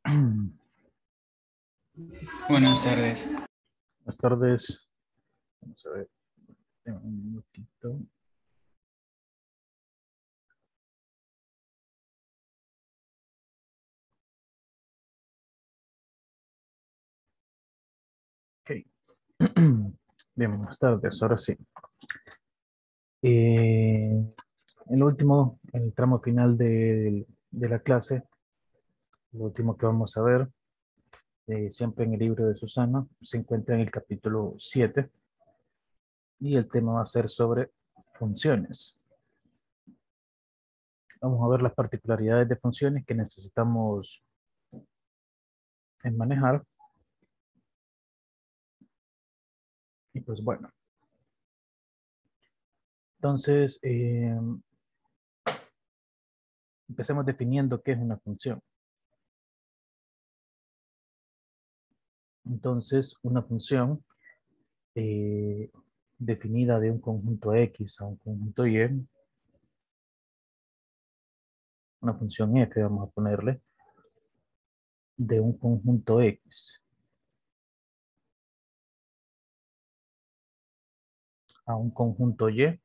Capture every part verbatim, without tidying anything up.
Buenas tardes. Buenas tardes. Vamos a ver. Un minutito. Ok. Bien, buenas tardes. Ahora sí. Eh, el último, el tramo final de, de la clase, lo último que vamos a ver, eh, siempre en el libro de Susana, se encuentra en el capítulo siete y el tema va a ser sobre funciones. Vamos a ver las particularidades de funciones que necesitamos en manejar. Y pues bueno, entonces eh, empecemos definiendo qué es una función. Entonces, una función eh, definida de un conjunto X a un conjunto Y, una función f, vamos a ponerle, de un conjunto X a un conjunto Y,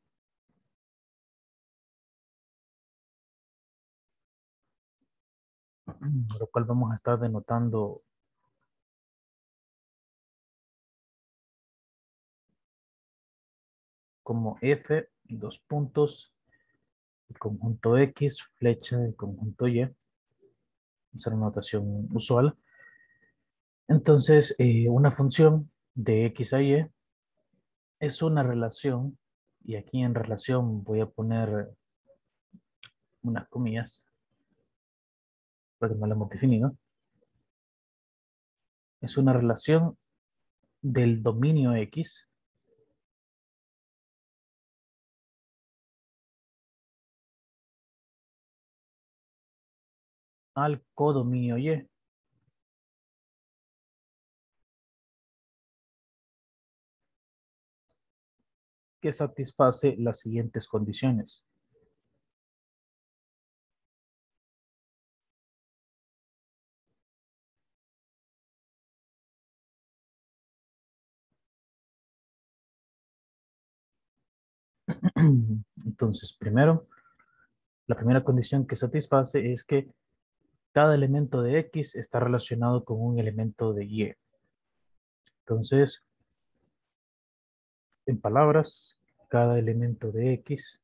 lo cual vamos a estar denotando como f, dos puntos, el conjunto X, flecha del conjunto Y, esa es la notación usual. Entonces, eh, una función de X a Y es una relación, y aquí en relación voy a poner unas comillas, porque no lo hemos definido, es una relación del dominio X al codominio Y, que satisface las siguientes condiciones. Entonces, primero, la primera condición que satisface es que cada elemento de X está relacionado con un elemento de Y. Entonces, en palabras, cada elemento de X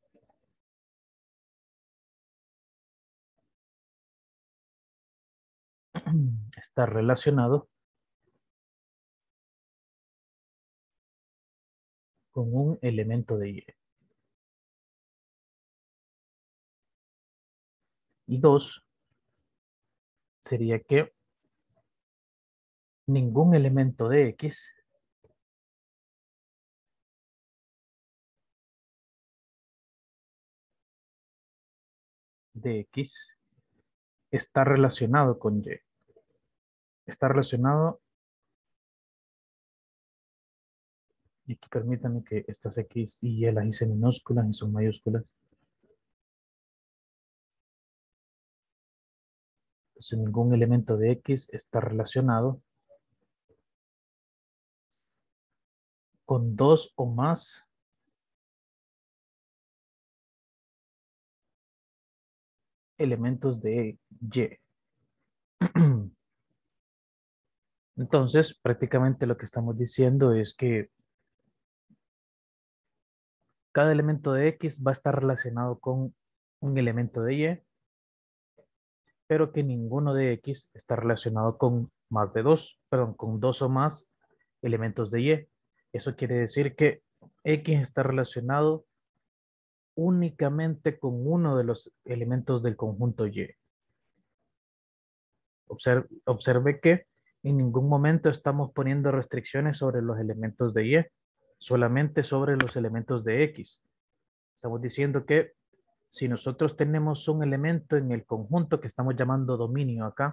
está relacionado con un elemento de Y. Y dos, sería que ningún elemento de X de X está relacionado con Y. Está relacionado, y aquí permítanme que estas X y Y las hice minúsculas y son mayúsculas. Entonces ningún elemento de X está relacionado con dos o más elementos de Y. Entonces, prácticamente lo que estamos diciendo es que cada elemento de X va a estar relacionado con un elemento de Y, pero que ninguno de X está relacionado con más de dos, perdón, con dos o más elementos de Y. Eso quiere decir que X está relacionado únicamente con uno de los elementos del conjunto Y. Observe, observe que en ningún momento estamos poniendo restricciones sobre los elementos de Y, solamente sobre los elementos de X. Estamos diciendo que si nosotros tenemos un elemento en el conjunto que estamos llamando dominio acá,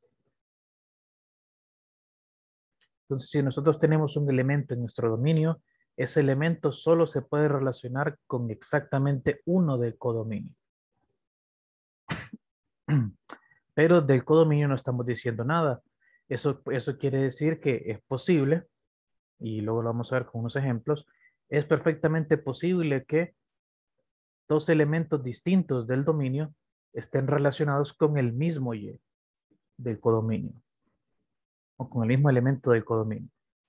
entonces si nosotros tenemos un elemento en nuestro dominio, ese elemento solo se puede relacionar con exactamente uno del codominio. pero del codominio no estamos diciendo nada. Eso, eso quiere decir que es posible, y luego lo vamos a ver con unos ejemplos, es perfectamente posible que dos elementos distintos del dominio estén relacionados con el mismo Y del codominio, o con el mismo elemento del codominio,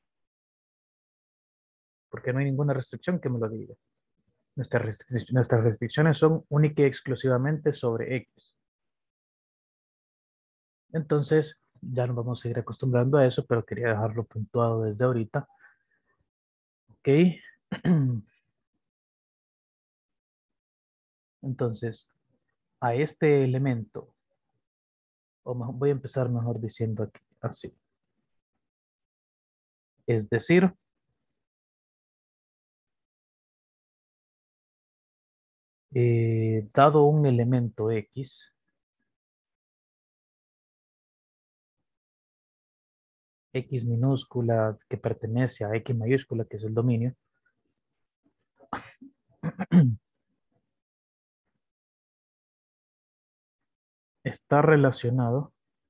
porque no hay ninguna restricción que me lo diga. Nuestras, restric- nuestras restricciones son única y exclusivamente sobre X. Entonces, ya nos vamos a ir acostumbrando a eso, pero quería dejarlo puntuado desde ahorita. Ok. Entonces, a este elemento, o mejor- voy a empezar mejor diciendo aquí, así. Es decir, eh, dado un elemento X, X minúscula que pertenece a X mayúscula, que es el dominio, está relacionado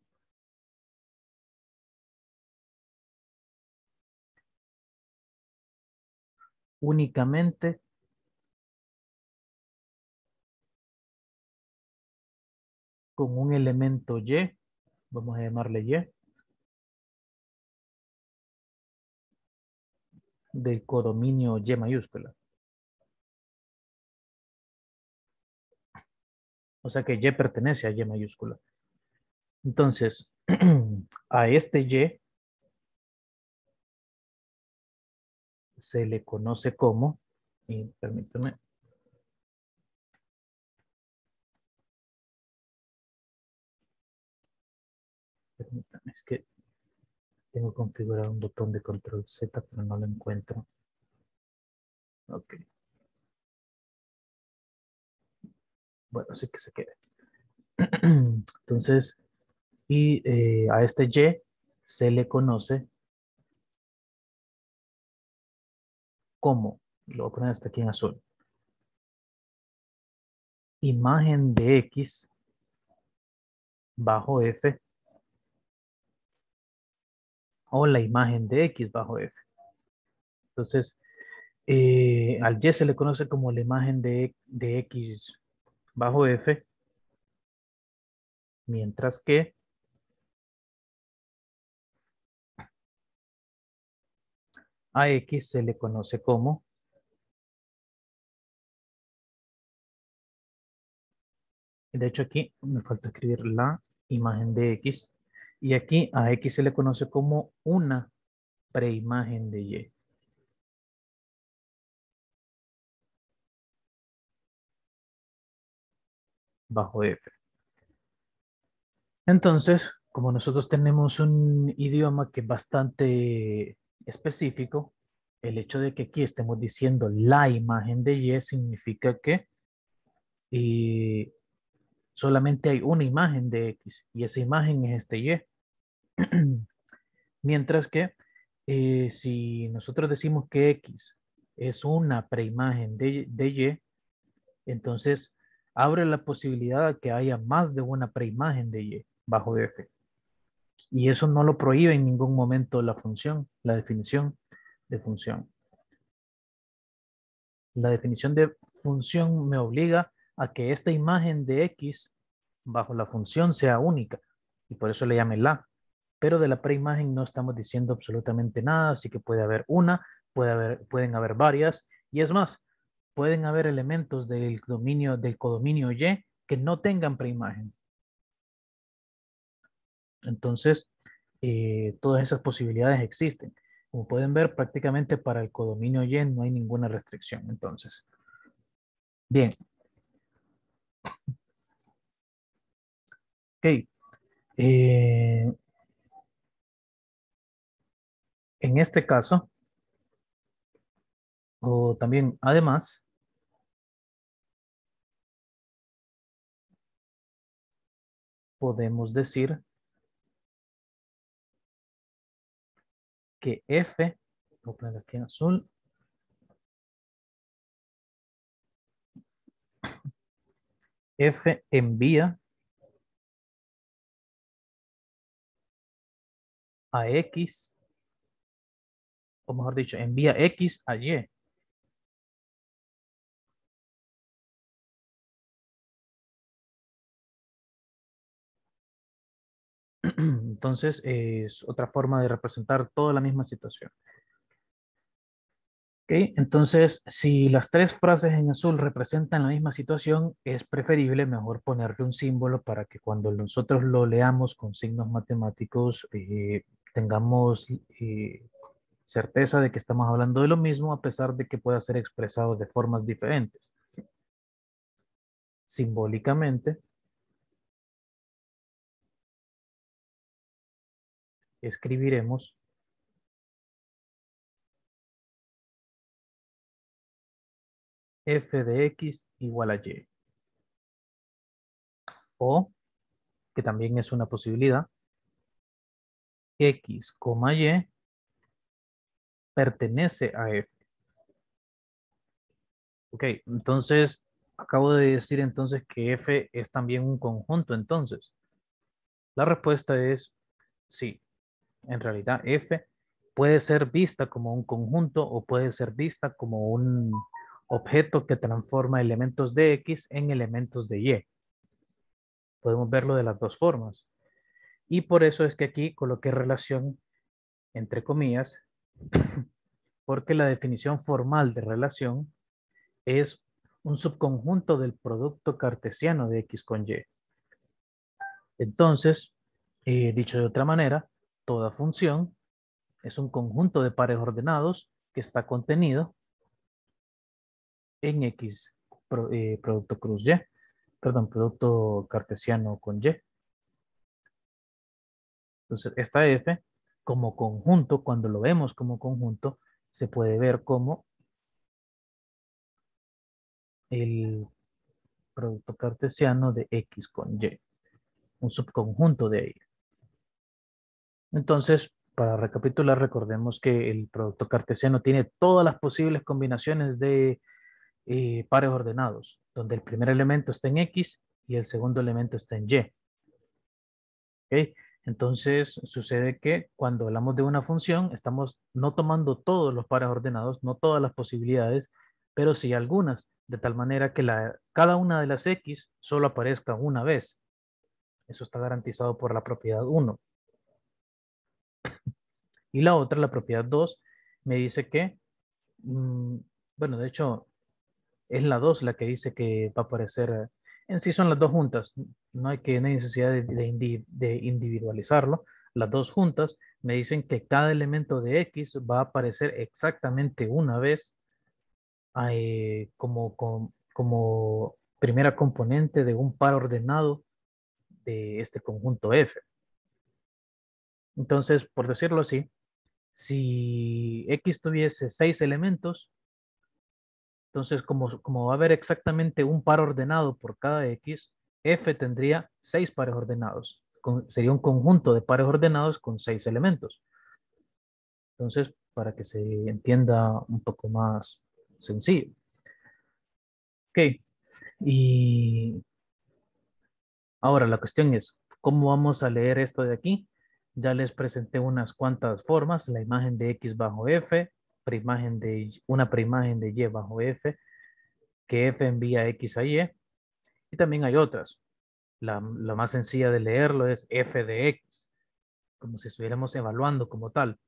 únicamente con un elemento Y, vamos a llamarle Y, del codominio Y mayúscula. O sea que Y pertenece a Y mayúscula. Entonces, a este Y se le conoce como, y permítame, permítame, es que tengo configurado un botón de control Z, pero no lo encuentro. Ok, bueno, así que se quede. Entonces, y eh, a este Y se le conoce como, lo voy a poner hasta aquí en azul, imagen de X bajo F o la imagen de X bajo F. Entonces, eh, al Y se le conoce como la imagen de, de X bajo F, mientras que a X se le conoce como, de hecho aquí me falta escribir la imagen de X, y aquí a X se le conoce como una preimagen de Y bajo F. Entonces, como nosotros tenemos un idioma que es bastante específico, el hecho de que aquí estemos diciendo la imagen de Y significa que eh, solamente hay una imagen de X y esa imagen es este Y. Mientras que eh, si nosotros decimos que X es una preimagen de, de Y, entonces abre la posibilidad de que haya más de una preimagen de Y bajo F. Y eso no lo prohíbe en ningún momento la función, la definición de función. La definición de función me obliga a que esta imagen de X bajo la función sea única y por eso le llame la. Pero de la preimagen no estamos diciendo absolutamente nada, así que puede haber una, puede haber, pueden haber varias y es más, pueden haber elementos del dominio del codominio Y que no tengan preimagen. Entonces, eh, todas esas posibilidades existen. Como pueden ver, prácticamente para el codominio Y no hay ninguna restricción. Entonces, bien, ok. Eh, en este caso, o también además, podemos decir que F, voy a poner aquí en azul, F envía a X, o mejor dicho, envía X a Y. Entonces, es otra forma de representar toda la misma situación. ¿Ok? Entonces, si las tres frases en azul representan la misma situación, es preferible mejor ponerle un símbolo para que cuando nosotros lo leamos con signos matemáticos, eh, tengamos eh, certeza de que estamos hablando de lo mismo, a pesar de que pueda ser expresado de formas diferentes. Simbólicamente, escribiremos f de x igual a y. O, que también es una posibilidad, x, y pertenece a f. Ok, entonces acabo de decir entonces que f es también un conjunto. Entonces, la respuesta es sí. En realidad, f puede ser vista como un conjunto o puede ser vista como un objeto que transforma elementos de x en elementos de y. Podemos verlo de las dos formas. Y por eso es que aquí coloqué relación entre comillas, porque la definición formal de relación es un subconjunto del producto cartesiano de x con y. Entonces, eh, dicho de otra manera, toda función es un conjunto de pares ordenados que está contenido en x pro- eh, producto cruz y, perdón, producto cartesiano con y. Entonces, esta f como conjunto, cuando lo vemos como conjunto, se puede ver como el producto cartesiano de x con y, un subconjunto de ello. Entonces, para recapitular, recordemos que el producto cartesiano tiene todas las posibles combinaciones de eh, pares ordenados, donde el primer elemento está en x y el segundo elemento está en y. ¿Ok? Entonces, sucede que cuando hablamos de una función, estamos no tomando todos los pares ordenados, no todas las posibilidades, pero sí algunas, de tal manera que la, cada una de las x solo aparezca una vez. Eso está garantizado por la propiedad uno. Y la otra, la propiedad dos, me dice que, mm, bueno, de hecho, es la dos la que dice que va a aparecer, eh, en sí son las dos juntas, no hay que no hay necesidad de, de indi- de individualizarlo. Las dos juntas me dicen que cada elemento de X va a aparecer exactamente una vez eh, como, como, como primera componente de un par ordenado de este conjunto F. Entonces, por decirlo así, si X tuviese seis elementos, entonces como, como va a haber exactamente un par ordenado por cada X, F tendría seis pares ordenados. Con- sería un conjunto de pares ordenados con seis elementos. Entonces, para que se entienda un poco más sencillo. Ok, y ahora la cuestión es, ¿cómo vamos a leer esto de aquí? Ya les presenté unas cuantas formas, la imagen de X bajo F, preimagen de, Y- una preimagen de Y bajo F, que F envía X a Y, y también hay otras. La, la más sencilla de leerlo es F de X, como si estuviéramos evaluando como tal.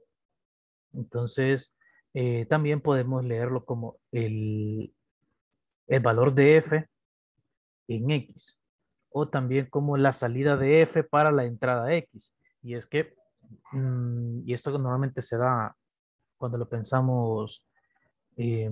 Entonces, eh, también podemos leerlo como el, el valor de F en X, o también como la salida de F para la entrada X. Y es que, mm, y esto normalmente se da cuando lo pensamos eh,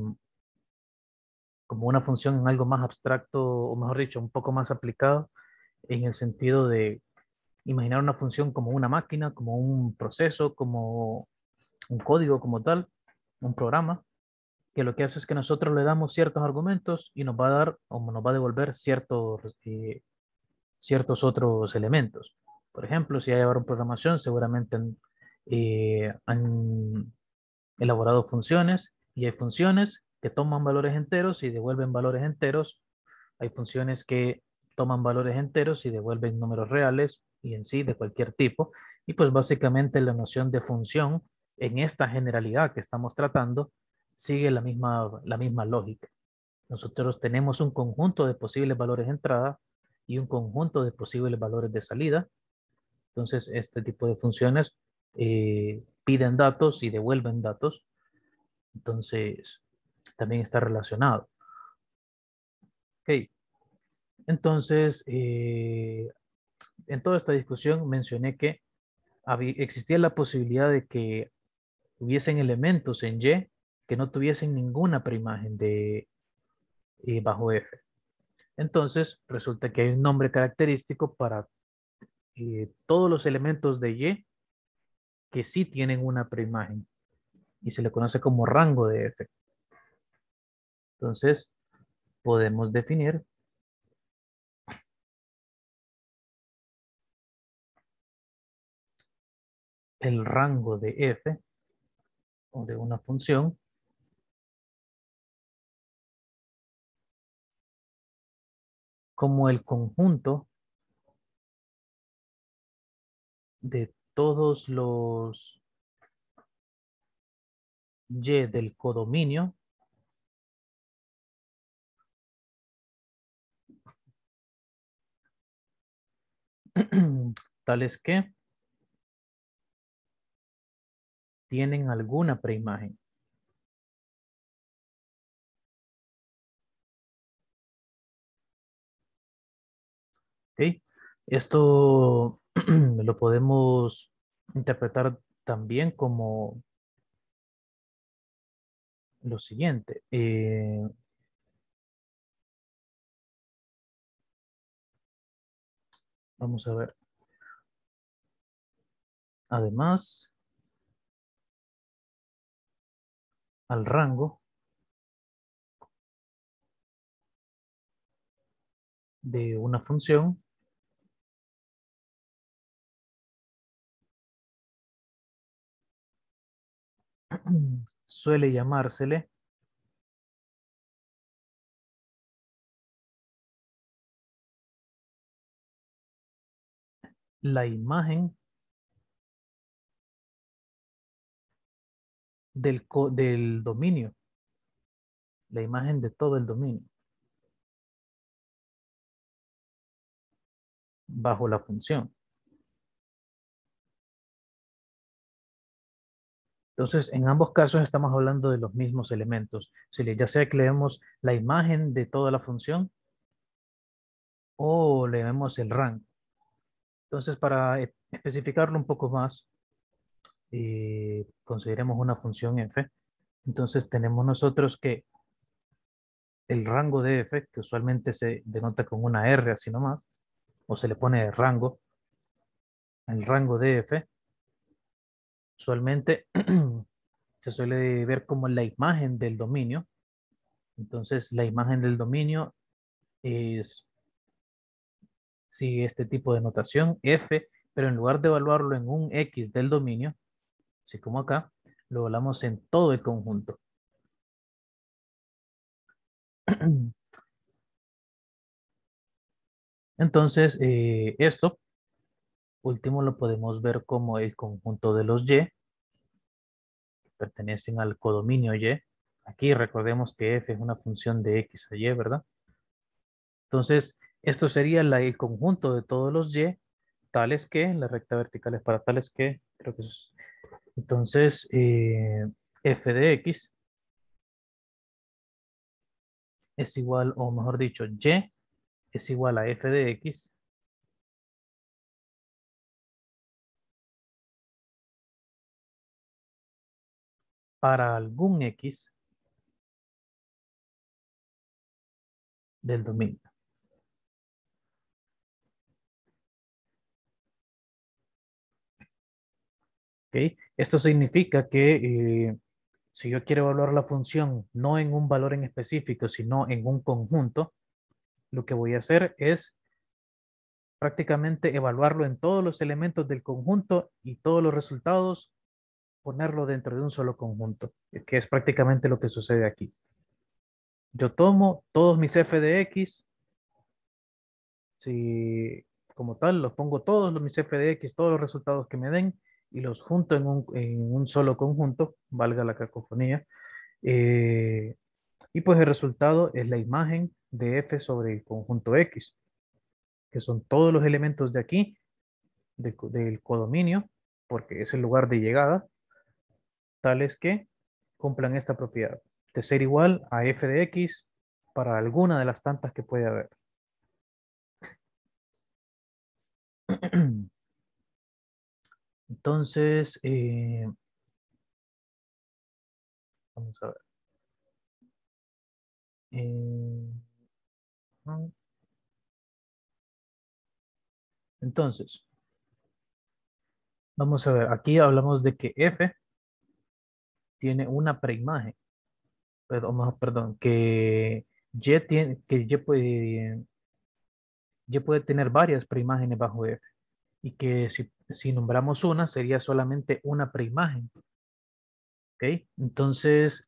como una función en algo más abstracto, o mejor dicho, un poco más aplicado, en el sentido de imaginar una función como una máquina, como un proceso, como un código como tal, un programa, que lo que hace es que nosotros le damos ciertos argumentos y nos va a dar o nos va a devolver ciertos, eh, ciertos otros elementos. Por ejemplo, si hay ahora programación, seguramente han, eh, han elaborado funciones y hay funciones que toman valores enteros y devuelven valores enteros. Hay funciones que toman valores enteros y devuelven números reales y en sí de cualquier tipo. Y pues básicamente la noción de función en esta generalidad que estamos tratando sigue la misma, la misma lógica. Nosotros tenemos un conjunto de posibles valores de entrada y un conjunto de posibles valores de salida. Entonces, este tipo de funciones eh, piden datos y devuelven datos. Entonces, también está relacionado. Ok. Entonces, eh, en toda esta discusión mencioné que había- existía la posibilidad de que hubiesen elementos en Y que no tuviesen ninguna preimagen de eh, bajo F. Entonces, resulta que hay un nombre característico para eh, todos los elementos de Y que sí tienen una preimagen y se le conoce como rango de F. Entonces, podemos definir el rango de F o de una función como el conjunto de todos los Y del codominio tales que tienen alguna preimagen. ¿Ok? Esto lo podemos interpretar también como lo siguiente. Eh, vamos a ver. Además, al rango de una función suele llamársele la imagen del, co- del dominio, la imagen de todo el dominio bajo la función. Entonces, en ambos casos estamos hablando de los mismos elementos. Si le- ya sea que le vemos la imagen de toda la función o le vemos el rango. Entonces, para e- especificarlo un poco más, eh, consideremos una función f. Entonces, tenemos nosotros que el rango de f, que usualmente se denota con una r así nomás, o se le pone rango, el rango de f, usualmente se suele ver como la imagen del dominio. Entonces, la imagen del dominio es, sí, este tipo de notación, f, pero en lugar de evaluarlo en un x del dominio, así como acá, lo evaluamos en todo el conjunto. Entonces, eh, esto último lo podemos ver como el conjunto de los y, que pertenecen al codominio y. Aquí recordemos que f es una función de x a y, ¿verdad? Entonces, esto sería la- el conjunto de todos los y, tales que, la recta vertical es para tales que, creo que eso es. Entonces, eh, f de x es igual, o mejor dicho, y es igual a f de x para algún x del dominio. ¿Ok? Esto significa que eh, si yo quiero evaluar la función no en un valor en específico, sino en un conjunto, lo que voy a hacer es prácticamente evaluarlo en todos los elementos del conjunto y todos los resultados ponerlo dentro de un solo conjunto, que es prácticamente lo que sucede aquí. Yo tomo todos mis f de x, si como tal, los pongo todos los mis f de x, todos los resultados que me den, y los junto en un, en un solo conjunto, valga la cacofonía. Eh, y pues el resultado es la imagen de f sobre el conjunto x, que son todos los elementos de aquí, de- del codominio, porque es el lugar de llegada, tales que cumplan esta propiedad de ser igual a f de x para alguna de las tantas que puede haber. Entonces, eh, vamos a ver. Eh, ¿no? Entonces, vamos a ver. Aquí hablamos de que f tiene una preimagen. Perdón, más- perdón, que y tiene, que y puede, y puede tener varias preimágenes bajo f. Y que si, si nombramos una, sería solamente una preimagen. ¿Ok? Entonces,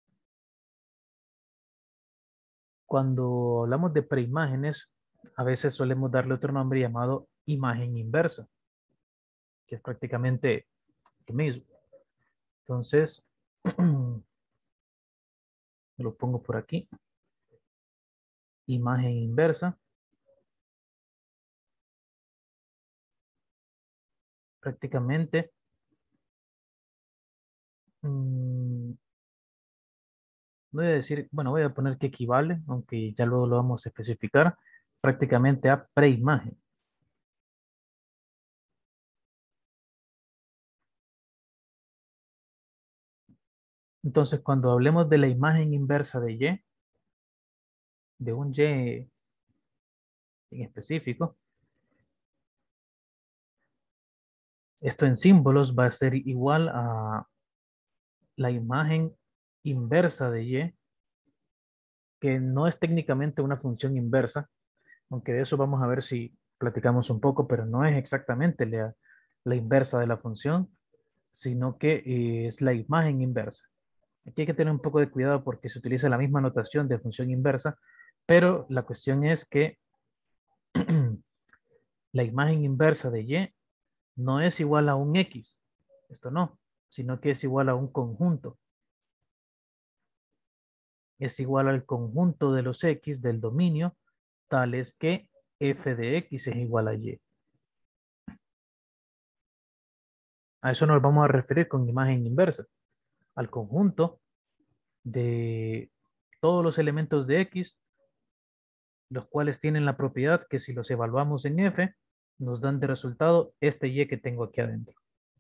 cuando hablamos de preimágenes, a veces solemos darle otro nombre llamado imagen inversa, que es prácticamente lo mismo. Entonces, lo pongo por aquí. Imagen inversa. Prácticamente, mmm, voy a decir, bueno, voy a poner que equivale, aunque ya luego lo vamos a especificar, prácticamente a preimagen. Entonces, cuando hablemos de la imagen inversa de Y, de un Y en específico, esto en símbolos va a ser igual a la imagen inversa de Y, que no es técnicamente una función inversa, aunque de eso vamos a ver si platicamos un poco, pero no es exactamente la, la inversa de la función, sino que eh, es la imagen inversa. Aquí hay que tener un poco de cuidado porque se utiliza la misma notación de función inversa, pero la cuestión es que la imagen inversa de Y no es igual a un X, esto no, sino que es igual a un conjunto. Es igual al conjunto de los X del dominio, tales que f de X es igual a Y. A eso nos vamos a referir con imagen inversa, al conjunto de todos los elementos de X, los cuales tienen la propiedad que si los evaluamos en F, nos dan de resultado este Y que tengo aquí adentro.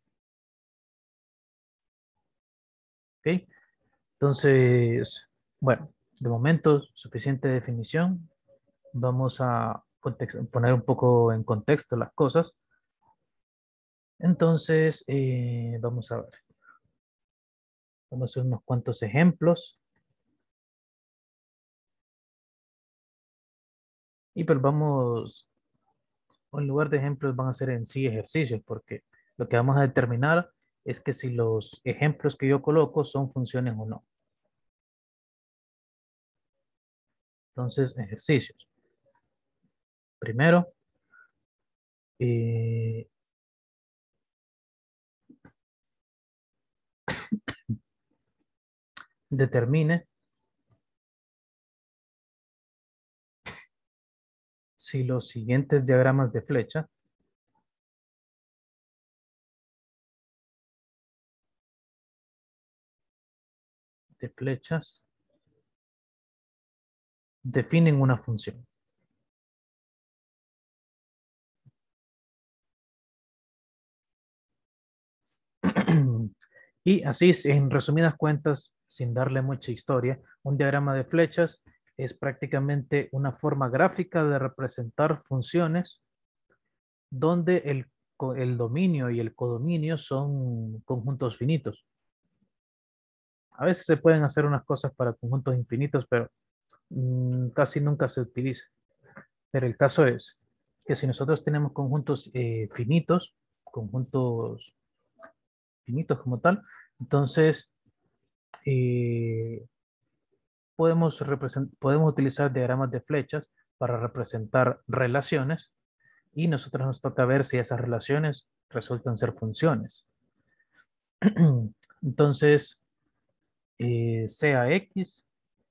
¿Ok? Entonces, bueno, de momento suficiente definición. Vamos a poner un poco en contexto las cosas. Entonces, eh, vamos a ver. Vamos a hacer unos cuantos ejemplos. Y pues vamos, en lugar de ejemplos van a ser en sí ejercicios, porque lo que vamos a determinar es que si los ejemplos que yo coloco son funciones o no. Entonces, ejercicios. Primero, eh, determine si los siguientes diagramas de flecha de flechas definen una función. Y así, en resumidas cuentas, sin darle mucha historia, un diagrama de flechas es prácticamente una forma gráfica de representar funciones donde el, el dominio y el codominio son conjuntos finitos. A veces se pueden hacer unas cosas para conjuntos infinitos, pero mmm, casi nunca se utiliza. Pero el caso es que si nosotros tenemos conjuntos eh, finitos, conjuntos finitos como tal, entonces eh, podemos, podemos utilizar diagramas de flechas para representar relaciones y nosotros nos toca ver si esas relaciones resultan ser funciones. Entonces, eh, sea X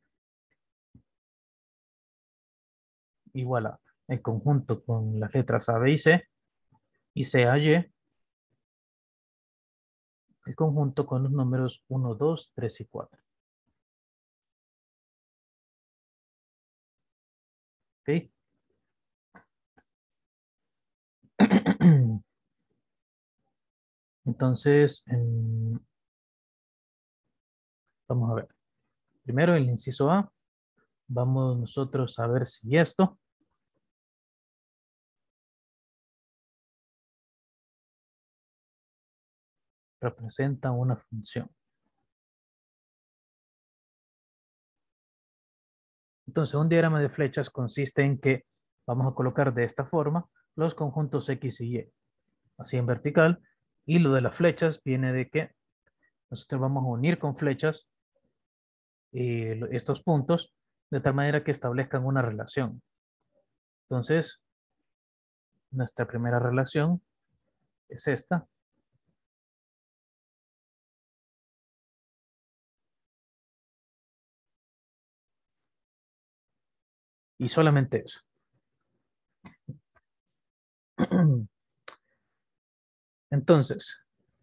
igual a el conjunto con las letras A, B y C, y sea Y el conjunto con los números uno, dos, tres y cuatro. ¿Ok? Entonces, em, vamos a ver. Primero el inciso A. Vamos nosotros a ver si esto representa una función. Entonces, un diagrama de flechas consiste en que vamos a colocar de esta forma los conjuntos X y Y, así en vertical, y lo de las flechas viene de que nosotros vamos a unir con flechas eh, estos puntos de tal manera que establezcan una relación. Entonces, nuestra primera relación es esta. Y solamente eso. Entonces,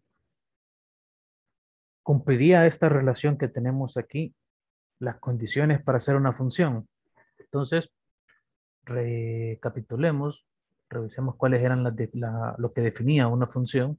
cumpliría esta relación que tenemos aquí las condiciones para hacer una función. Entonces, recapitulemos, revisemos cuáles eran las de, la, lo que definía una función.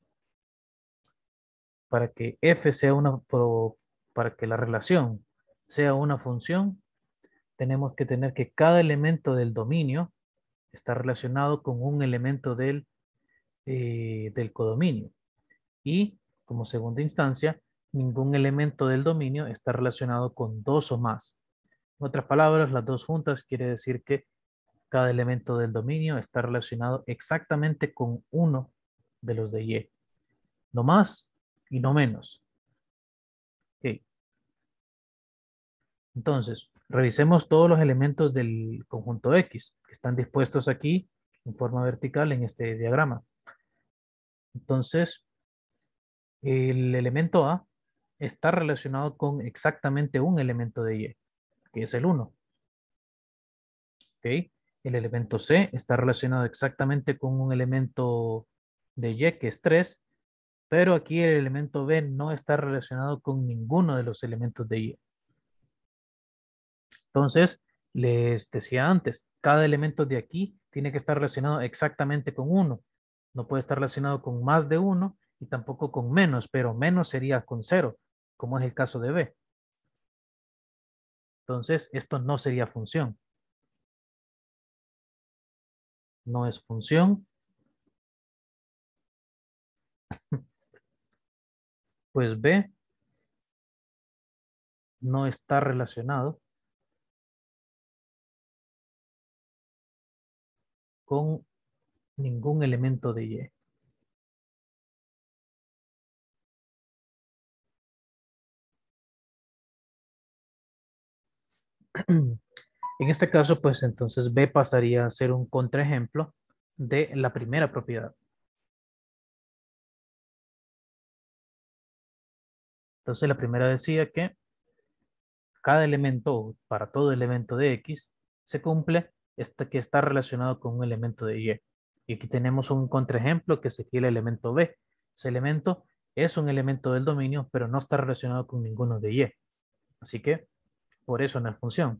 Para que f sea una, pro- para que la relación sea una función, tenemos que tener que cada elemento del dominio está relacionado con un elemento del, eh, del codominio. Y, como segunda instancia, ningún elemento del dominio está relacionado con dos o más. En otras palabras, las dos juntas quiere decir que cada elemento del dominio está relacionado exactamente con uno de los de Y. No más y no menos. Ok. Entonces, revisemos todos los elementos del conjunto X que están dispuestos aquí en forma vertical en este diagrama. Entonces, el elemento A está relacionado con exactamente un elemento de Y, que es el uno. ¿Ok? El elemento C está relacionado exactamente con un elemento de Y, que es tres, pero aquí el elemento B no está relacionado con ninguno de los elementos de Y. Entonces, les decía antes, cada elemento de aquí tiene que estar relacionado exactamente con uno. No puede estar relacionado con más de uno y tampoco con menos, pero menos sería con cero, como es el caso de B. Entonces, esto no sería función. No es función, pues B no está relacionado con ningún elemento de Y. En este caso, pues entonces B pasaría a ser un contraejemplo de la primera propiedad. Entonces la primera decía que cada elemento, para todo elemento de X, se cumple este que está relacionado con un elemento de Y. Y aquí tenemos un contraejemplo que sería el elemento B. Ese elemento es un elemento del dominio, pero no está relacionado con ninguno de Y. Así que, por eso no es función.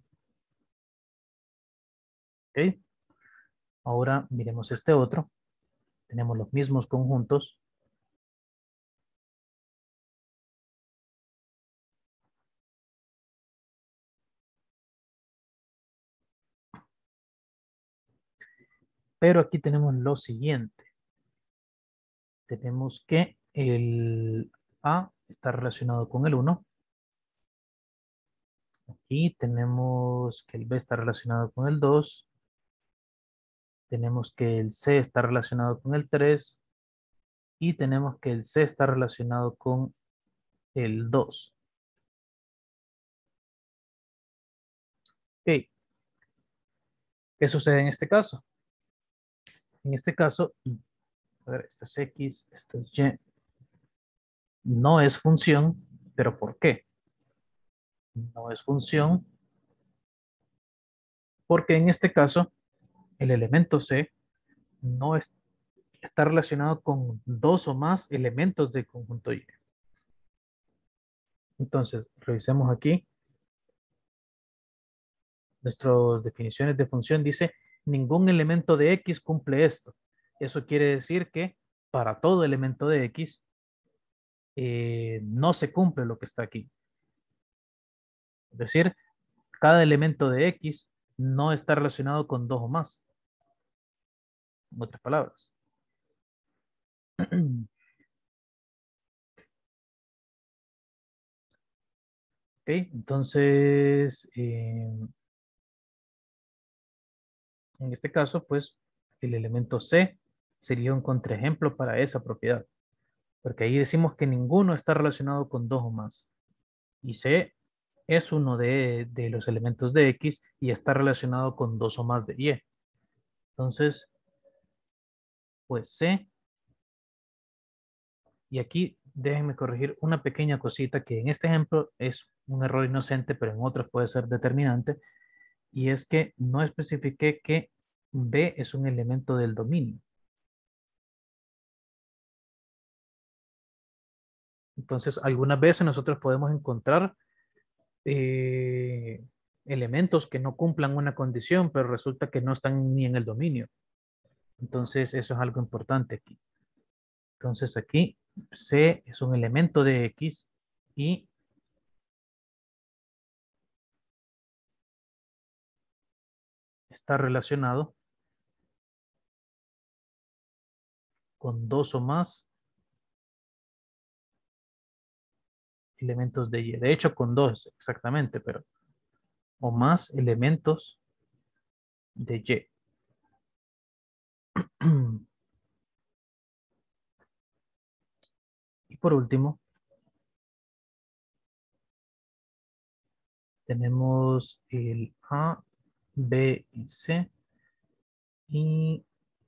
¿Ok? Ahora miremos este otro. Tenemos los mismos conjuntos. Pero aquí tenemos lo siguiente. Tenemos que el A está relacionado con el uno. Aquí tenemos que el B está relacionado con el dos. Tenemos que el C está relacionado con el tres. Y tenemos que el C está relacionado con el dos. Ok. ¿Qué sucede en este caso? En este caso, a ver, esto es X, esto es Y. No es función, pero ¿por qué? No es función porque en este caso el elemento C no es- está relacionado con dos o más elementos del conjunto Y. Entonces, revisemos aquí. Nuestras definiciones de función dice, ningún elemento de X cumple esto. Eso quiere decir que para todo elemento de X eh, no se cumple lo que está aquí. Es decir, cada elemento de X no está relacionado con dos o más. En otras palabras. Ok, entonces, eh, en este caso, pues, el elemento C sería un contraejemplo para esa propiedad, porque ahí decimos que ninguno está relacionado con dos o más. Y C es uno de, de los elementos de X y está relacionado con dos o más de Y. Entonces, pues C, y aquí déjenme corregir una pequeña cosita que en este ejemplo es un error inocente, pero en otros puede ser determinante, y es que no especifiqué que B es un elemento del dominio. Entonces, algunas veces nosotros podemos encontrar eh, elementos que no cumplan una condición, pero resulta que no están ni en el dominio. Entonces, eso es algo importante aquí. Entonces, aquí C es un elemento de X y está relacionado con dos o más elementos de Y. De hecho, con dos exactamente, pero o más elementos de Y. Y por último, tenemos el A, B y C. Y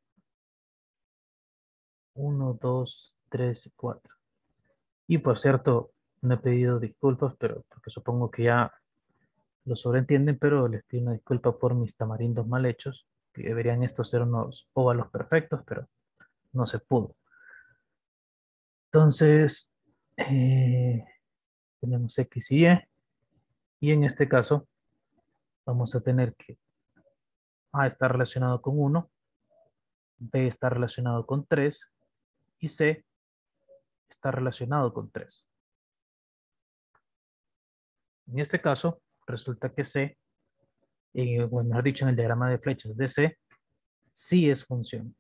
uno, dos, tres y cuatro. Y por cierto, no he pedido disculpas, pero porque supongo que ya lo sobreentienden, pero les pido una disculpa por mis tamarindos mal hechos, que deberían estos ser unos óvalos perfectos, pero no se pudo. Entonces, eh, tenemos X y Y, y en este caso vamos a tener que A está relacionado con uno, B está relacionado con tres y C está relacionado con tres. En este caso, resulta que C, eh, o mejor dicho, en el diagrama de flechas de C, sí es función.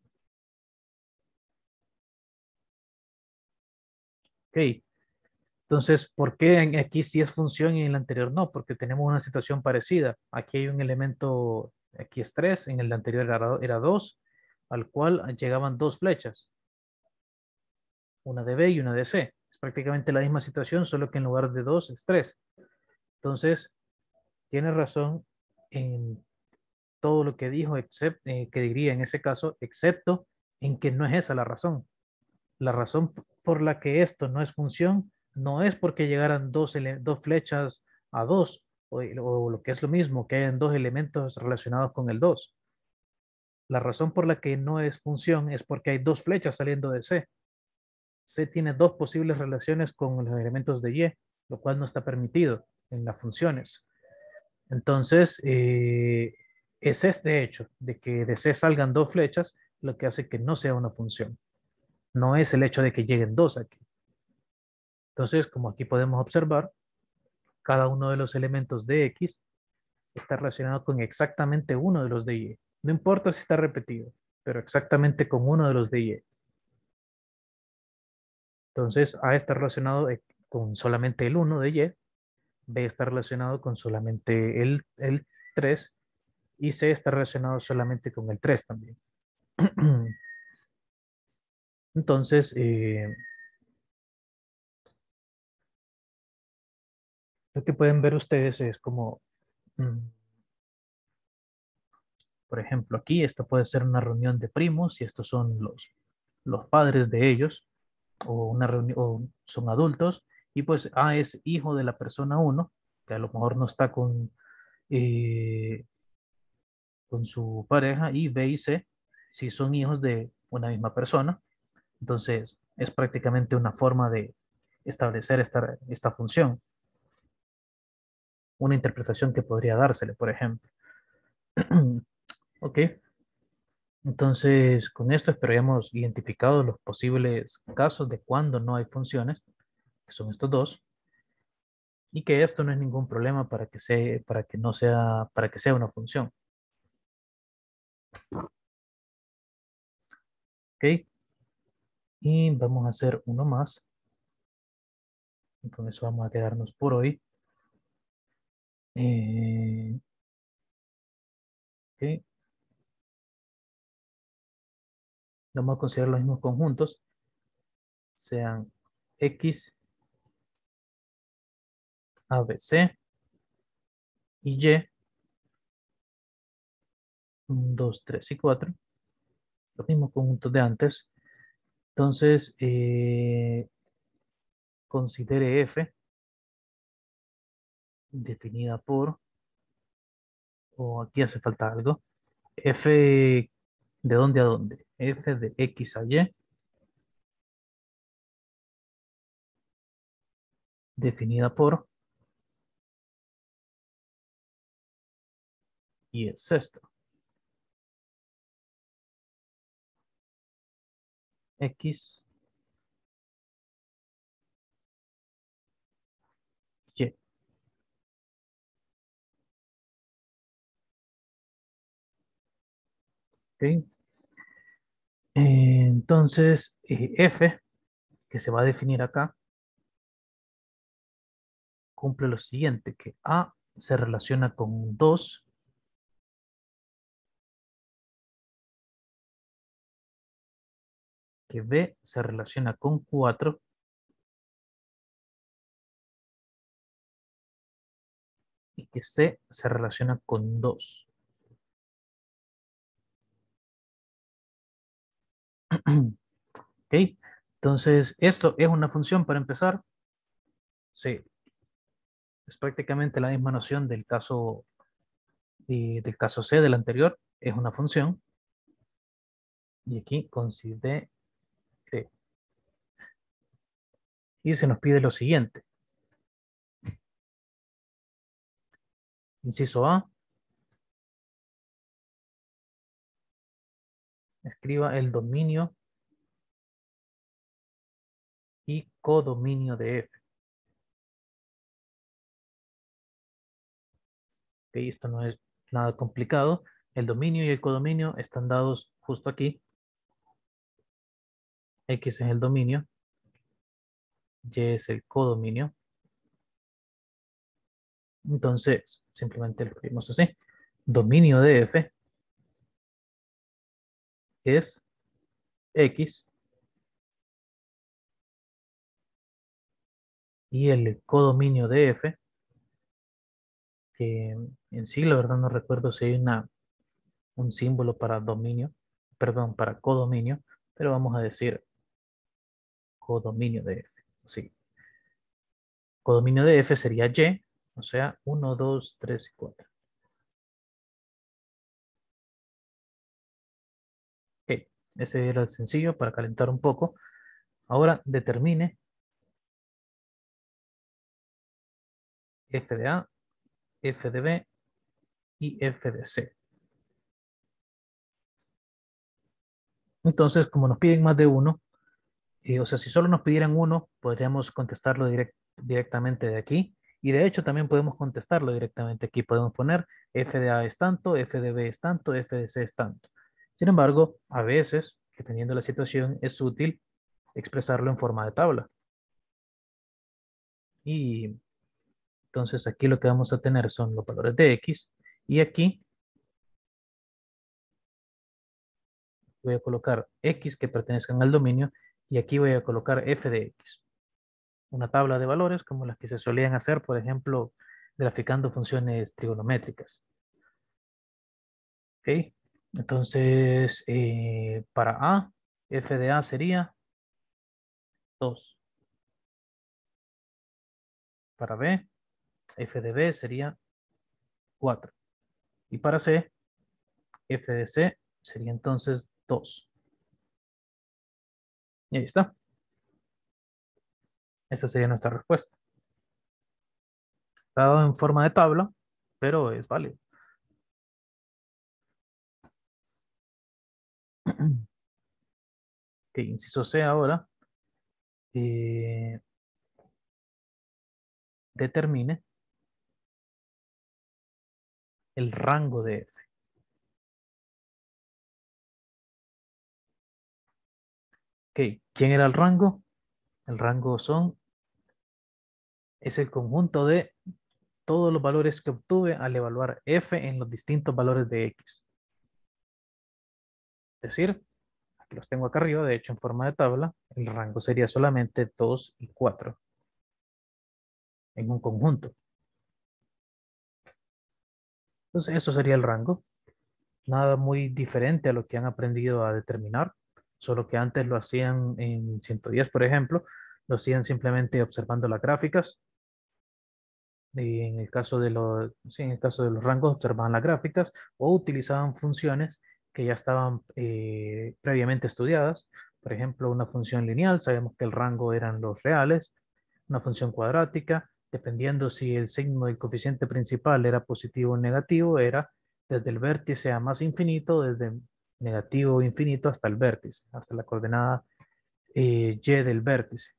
Ok, entonces, ¿por qué en- aquí sí es función y en el anterior no? Porque tenemos una situación parecida. Aquí hay un elemento, aquí es tres, en el anterior era, era dos, al cual llegaban dos flechas, una de B y una de C. Es prácticamente la misma situación, solo que en lugar de dos es tres. Entonces, tiene razón en todo lo que dijo, except- eh, que diría en ese caso, excepto en que no es esa la razón. La razón por la que esto no es función no es porque llegaran dos, dos flechas a dos, o, o lo que es lo mismo, que hayan dos elementos relacionados con el dos. La razón por la que no es función es porque hay dos flechas saliendo de C. C tiene dos posibles relaciones con los elementos de Y, lo cual no está permitido en las funciones. Entonces, eh, es este hecho de que de C salgan dos flechas lo que hace que no sea una función. No es el hecho de que lleguen dos aquí. Entonces, como aquí podemos observar, cada uno de los elementos de X está relacionado con exactamente uno de los de Y. No importa si está repetido, pero exactamente con uno de los de Y. Entonces, A está relacionado eh, con solamente el uno de Y, B está relacionado con solamente el, el tres y C está relacionado solamente con el tres también. Entonces, eh, lo que pueden ver ustedes es como mm, Por ejemplo, aquí esta puede ser una reunión de primos y estos son los, los padres de ellos o, una reunión, o son adultos y pues A es hijo de la persona uno, que a lo mejor no está con, eh, con su pareja, y B y C si son hijos de una misma persona. Entonces es prácticamente una forma de establecer esta, esta función, una interpretación que podría dársele, por ejemplo. Ok, entonces con esto espero hayamos identificado los posibles casos de cuando no hay funciones, que son estos dos, y que esto no es ningún problema para que, se, para que no sea, para que sea una función. Ok, y vamos a hacer uno más. Y con eso vamos a quedarnos por hoy. Eh, ok, vamos a considerar los mismos conjuntos, sean X, A, B, C y Y, uno, dos, tres y cuatro, los mismos conjuntos de antes. Entonces, eh, considere F definida por, o aquí hace falta algo, F de dónde a dónde, F de X a Y definida por, y es esto, X, Y. ¿Ok? Eh, entonces, eh, F, que se va a definir acá, cumple lo siguiente, que A se relaciona con dos, que B se relaciona con cuatro y que C se relaciona con dos. ¿Ok? Entonces, esto es una función para empezar. Sí, es prácticamente la misma noción del caso, eh, del caso C del anterior. Es una función. Y aquí considere. Y se nos pide lo siguiente. Inciso A. Escriba el dominio y codominio de F. Ok, esto no es nada complicado. El dominio y el codominio están dados justo aquí. X es el dominio, Y es el codominio. Entonces, simplemente lo escribimos así. Dominio de F es X y el codominio de F, que en sí la verdad no recuerdo si hay una, un símbolo para dominio, perdón, para codominio, pero vamos a decir codominio de F. Sí. Codominio de F sería Y, o sea, uno, dos, tres y cuatro. Ok, ese era el sencillo para calentar un poco. Ahora determine F de A, F de B y F de C. Entonces, como nos piden más de uno, eh, o sea, si solo nos pidieran uno, podríamos contestarlo direct, directamente de aquí. Y de hecho, también podemos contestarlo directamente aquí. Podemos poner F de A es tanto, F de B es tanto, F de C es tanto. Sin embargo, a veces, dependiendo de la situación, es útil expresarlo en forma de tabla. Y entonces aquí lo que vamos a tener son los valores de X. Y aquí voy a colocar X que pertenezcan al dominio. Y aquí voy a colocar F de X. Una tabla de valores como las que se solían hacer, por ejemplo, graficando funciones trigonométricas. ¿Ok? Entonces, eh, para A, f de A sería dos. Para B, f de B sería cuatro. Y para C, f de C sería entonces dos. Y ahí está. Esa sería nuestra respuesta. Está dado en forma de tabla, pero es válido. Ok, inciso C ahora. Eh, determine el rango de F. Ok, ¿quién era el rango? El rango son, es el conjunto de todos los valores que obtuve al evaluar F en los distintos valores de X. Es decir, aquí los tengo acá arriba, de hecho en forma de tabla, el rango sería solamente dos y cuatro en un conjunto. Entonces eso sería el rango. Nada muy diferente a lo que han aprendido a determinar, solo que antes lo hacían en ciento diez, por ejemplo, lo hacían simplemente observando las gráficas. Y en el caso de los, sí, en el caso de los rangos observaban las gráficas o utilizaban funciones que ya estaban eh, previamente estudiadas. Por ejemplo, una función lineal, sabemos que el rango eran los reales. Una función cuadrática, dependiendo si el signo del coeficiente principal era positivo o negativo, era desde el vértice a más infinito, desde negativo o infinito hasta el vértice, hasta la coordenada eh, y del vértice.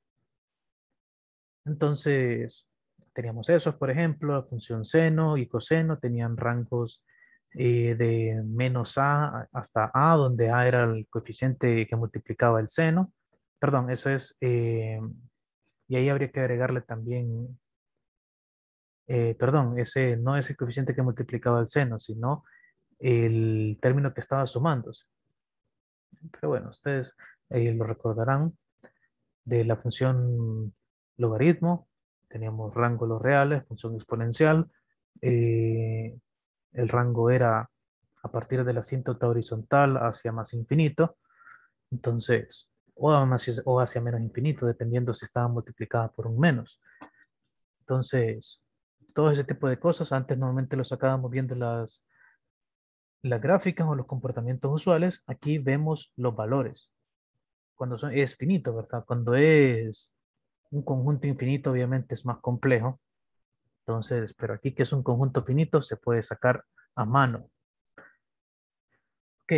Entonces, teníamos esos, por ejemplo, la función seno y coseno tenían rangos eh, de menos a hasta a, donde a era el coeficiente que multiplicaba el seno. Perdón, eso es, eh, y ahí habría que agregarle también, eh, perdón, ese no es el coeficiente que multiplicaba el seno, sino el término que estaba sumándose. Pero bueno, ustedes eh, lo recordarán. De la función logaritmo, teníamos rango de los reales, función exponencial. eh, el rango era a partir de la asíntota horizontal hacia más infinito, entonces, o, hacia, o hacia menos infinito, dependiendo si estaba multiplicada por un menos. Entonces, todo ese tipo de cosas, antes normalmente lo sacábamos viendo las, las gráficas o los comportamientos usuales. Aquí vemos los valores. Cuando son, es finito, ¿verdad? Cuando es un conjunto infinito obviamente es más complejo. Entonces, pero aquí que es un conjunto finito se puede sacar a mano. Ok,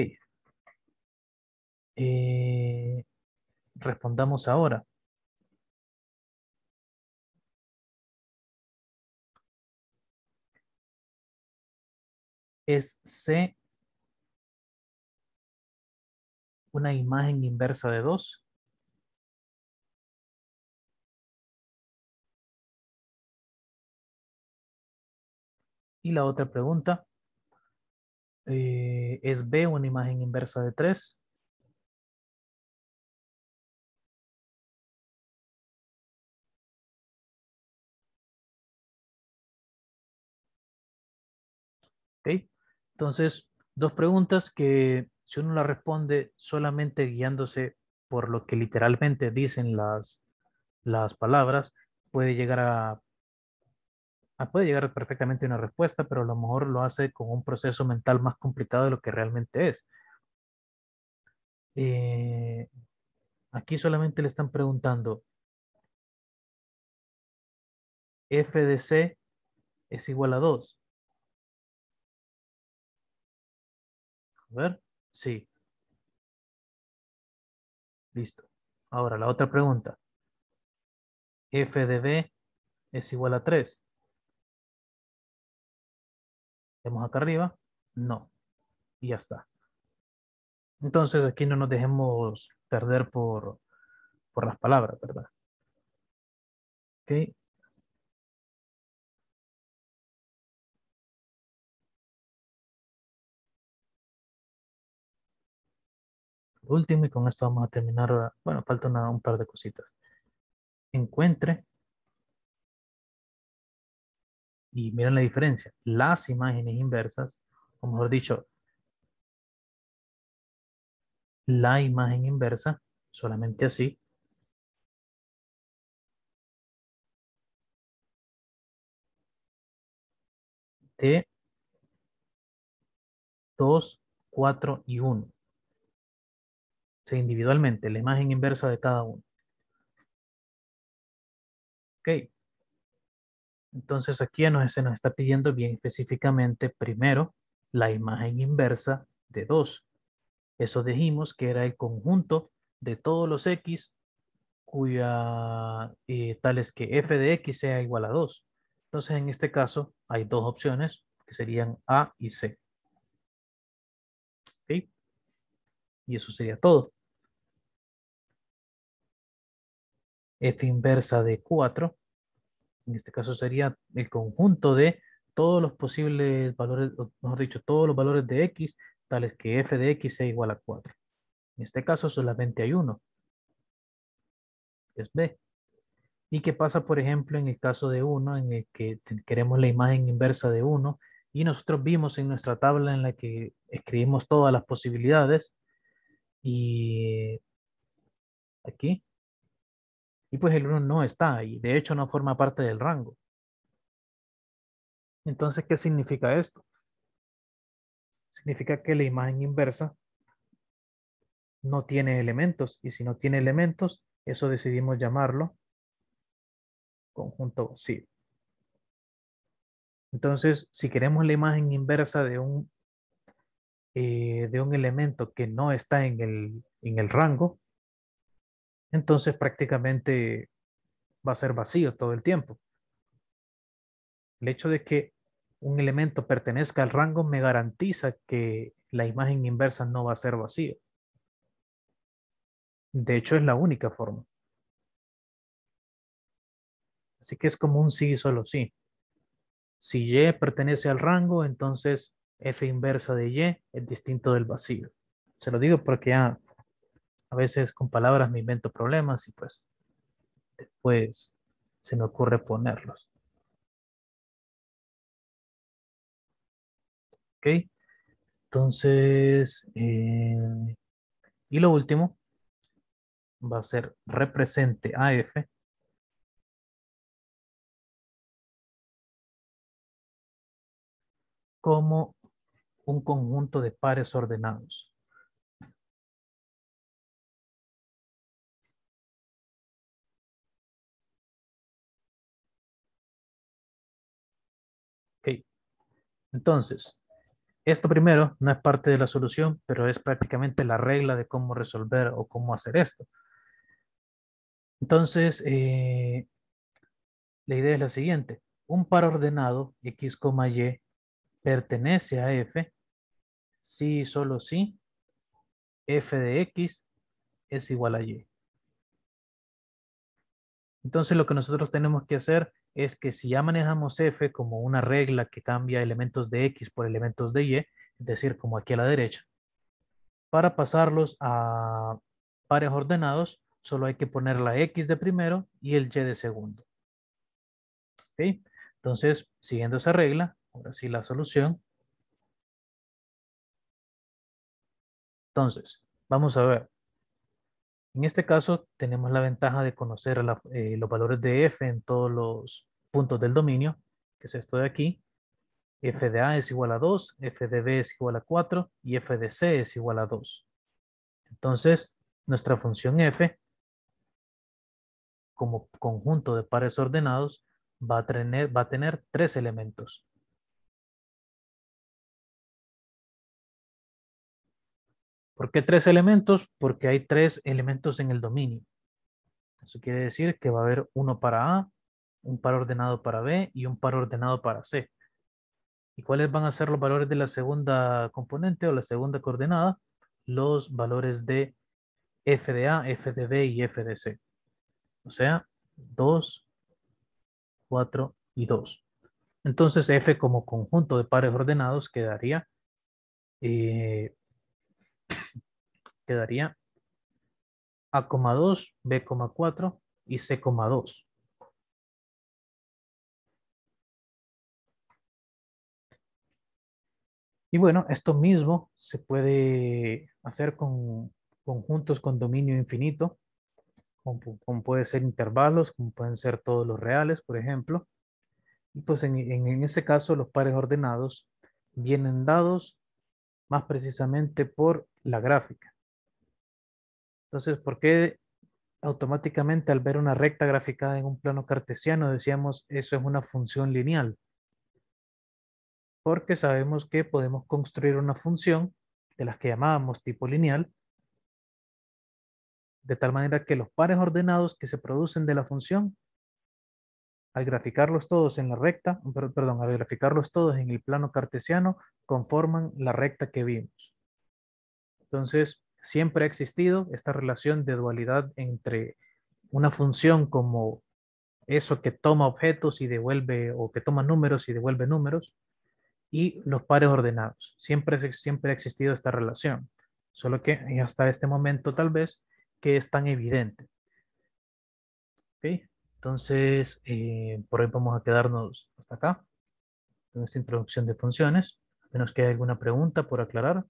eh, respondamos ahora. ¿Es C una imagen inversa de dos? Y la otra pregunta, eh, ¿es B una imagen inversa de tres? Ok, entonces, dos preguntas que si uno las responde solamente guiándose por lo que literalmente dicen las, las palabras, puede llegar a ah, puede llegar perfectamente a una respuesta, pero a lo mejor lo hace con un proceso mental más complicado de lo que realmente es. Eh, aquí solamente le están preguntando, f de c es igual a dos. A ver, sí, listo. Ahora la otra pregunta, f de b es igual a tres. Vemos acá arriba, no, y ya está. Entonces aquí no nos dejemos perder por, por las palabras, ¿verdad? Ok, último y con esto vamos a terminar. Bueno, falta una- un par de cositas. Encuentre, y miren la diferencia, las imágenes inversas, o mejor dicho, la imagen inversa, solamente así, de dos, cuatro y uno. O sea, individualmente, la imagen inversa de cada uno. Ok. Entonces aquí ya nos, se nos está pidiendo bien específicamente primero la imagen inversa de dos. Eso dijimos que era el conjunto de todos los x cuya eh, tal es que f de x sea igual a dos. Entonces en este caso hay dos opciones que serían A y C. ¿Ok? Y eso sería todo. F inversa de cuatro, en este caso sería el conjunto de todos los posibles valores, o mejor dicho, todos los valores de x, tales que f de x sea igual a cuatro. En este caso solamente hay uno, es B. ¿Y qué pasa, por ejemplo, en el caso de uno, en el que te- queremos la imagen inversa de uno y nosotros vimos en nuestra tabla en la que escribimos todas las posibilidades y aquí, y pues el uno no está ahí, de hecho no forma parte del rango. Entonces, ¿qué significa esto? Significa que la imagen inversa no tiene elementos y si no tiene elementos, eso decidimos llamarlo conjunto vacío. Entonces, si queremos la imagen inversa de un, eh, de un elemento que no está en el, en el rango, entonces prácticamente va a ser vacío todo el tiempo. El hecho de que un elemento pertenezca al rango me garantiza que la imagen inversa no va a ser vacía. De hecho, es la única forma. Así que es como un sí y solo sí. Si Y pertenece al rango, entonces F inversa de Y es distinto del vacío. Se lo digo porque ya a veces con palabras me invento problemas y pues después se me ocurre ponerlos. ¿Ok? Entonces, eh, y lo último va a ser represente a F como un conjunto de pares ordenados. ¿Ok? Entonces, esto primero no es parte de la solución, pero es prácticamente la regla de cómo resolver o cómo hacer esto. Entonces, eh, la idea es la siguiente. Un par ordenado x, y pertenece a f si y solo si f de x es igual a y. Entonces lo que nosotros tenemos que hacer es que si ya manejamos f como una regla que cambia elementos de x por elementos de y, es decir, como aquí a la derecha, para pasarlos a pares ordenados, solo hay que poner la x de primero y el y de segundo. ¿Ok? Entonces, siguiendo esa regla, ahora sí la solución. Entonces, vamos a ver. En este caso, tenemos la ventaja de conocer la- eh, los valores de f en todos los puntos del dominio, que es esto de aquí. F de A es igual a dos, f de B es igual a cuatro y f de C es igual a dos. Entonces, nuestra función f, como conjunto de pares ordenados, va a tener, va a tener tres elementos. ¿Por qué tres elementos? Porque hay tres elementos en el dominio. Eso quiere decir que va a haber uno para A, un par ordenado para B y un par ordenado para C. ¿Y cuáles van a ser los valores de la segunda componente o la segunda coordenada? Los valores de f de A, f de B y f de C. O sea, dos, cuatro y dos. Entonces f como conjunto de pares ordenados quedaría, eh, quedaría A, dos, B, cuatro y C, dos. Y bueno, esto mismo se puede hacer con conjuntos con dominio infinito, como, como puede ser intervalos, como pueden ser todos los reales, por ejemplo. Y pues en, en, en ese caso los pares ordenados vienen dados más precisamente por la gráfica. Entonces, ¿por qué automáticamente al ver una recta graficada en un plano cartesiano decíamos eso es una función lineal? Porque sabemos que podemos construir una función de las que llamábamos tipo lineal, de tal manera que los pares ordenados que se producen de la función, al graficarlos todos en la recta, per- perdón, al graficarlos todos en el plano cartesiano, conforman la recta que vimos. Entonces, siempre ha existido esta relación de dualidad entre una función como eso que toma objetos y devuelve, o que toma números y devuelve números, y los pares ordenados. Siempre, siempre ha existido esta relación, solo que hasta este momento tal vez que es tan evidente. ¿Ok? Entonces, eh, por hoy vamos a quedarnos hasta acá, con esta introducción de funciones. A menos que haya alguna pregunta por aclarar.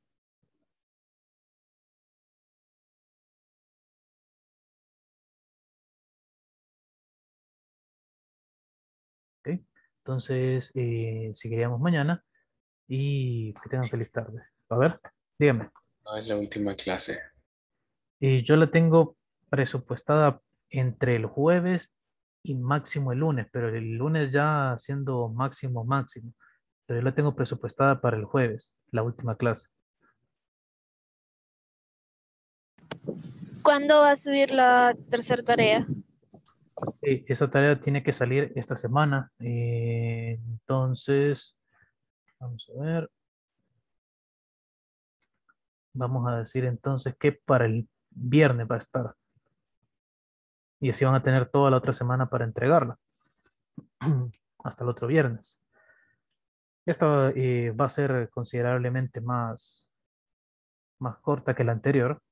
¿Ok? Entonces, eh, seguiríamos mañana y que tengan feliz tarde. A ver, dígame. No es la última clase. Y yo la tengo presupuestada entre el jueves y máximo el lunes, pero el lunes ya siendo máximo, máximo. Pero yo la tengo presupuestada para el jueves, la última clase. ¿Cuándo va a subir la tercera tarea? Eh, esa tarea tiene que salir esta semana. Eh, entonces, vamos a ver. Vamos a decir entonces que para el viernes va a estar. Y así van a tener toda la otra semana para entregarla. Hasta el otro viernes. Esta eh, va a ser considerablemente más, más corta que la anterior,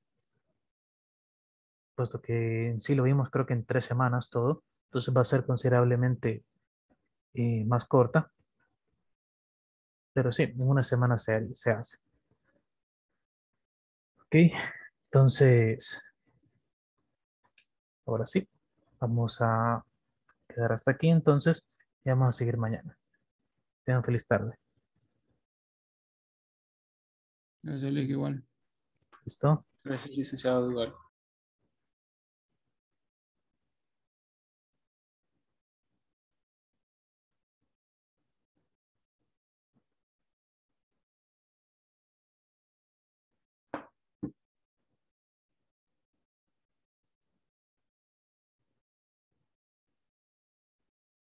puesto que en sí lo vimos creo que en tres semanas todo. Entonces va a ser considerablemente eh, más corta. Pero sí, en una semana se, se hace. Ok, entonces, ahora sí, vamos a quedar hasta aquí entonces y vamos a seguir mañana. Tengan feliz tarde. Yo le digo igual. ¿Listo? Gracias, licenciado Eduardo.